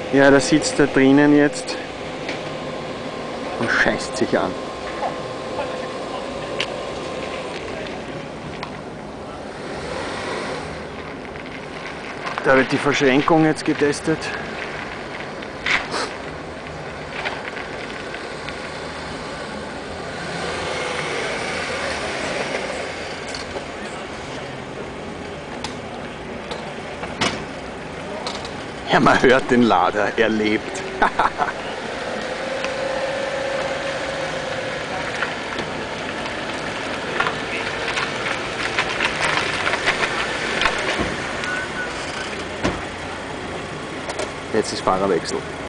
Ja, der sitzt da drinnen jetzt und scheißt sich an. Da wird die Verschränkung jetzt getestet. Ja, man hört den Lader, er lebt. Jetzt ist Fahrerwechsel.